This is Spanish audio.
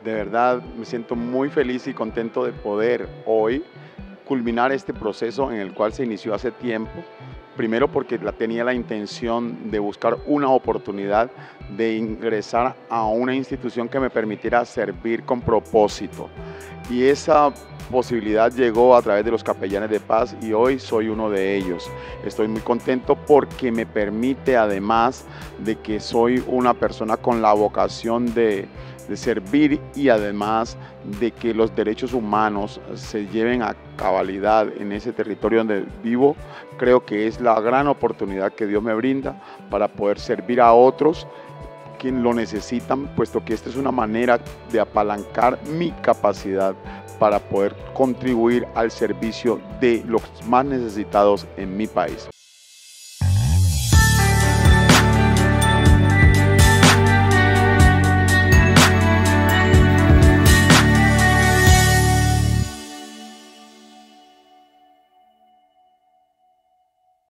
De verdad me siento muy feliz y contento de poder hoy culminar este proceso en el cual se inició hace tiempo. Primero porque tenía la intención de buscar una oportunidad de ingresar a una institución que me permitiera servir con propósito. Y esa posibilidad llegó a través de los capellanes de paz y hoy soy uno de ellos. Estoy muy contento porque me permite, además de que soy una persona con la vocación de servir y además de que los derechos humanos se lleven a cabalidad en ese territorio donde vivo, creo que es la gran oportunidad que Dios me brinda para poder servir a otros quien lo necesitan, puesto que esta es una manera de apalancar mi capacidad para poder contribuir al servicio de los más necesitados en mi país.